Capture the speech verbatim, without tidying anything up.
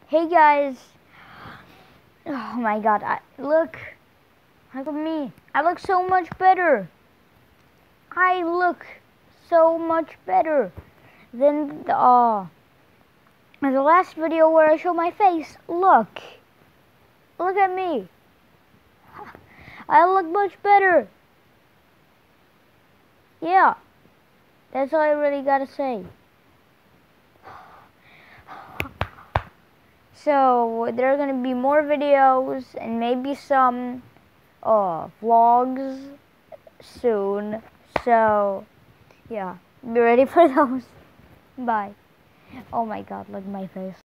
Hey guys. Oh my god, I, look. Look at me. I look so much better. I look so much better than the, uh, the last video where I showed my face. Look. Look at me. I look much better. Yeah. That's all I really gotta say. So there are gonna be more videos and maybe some uh vlogs soon. So yeah, be ready for those. Bye. Oh my god, look at my face.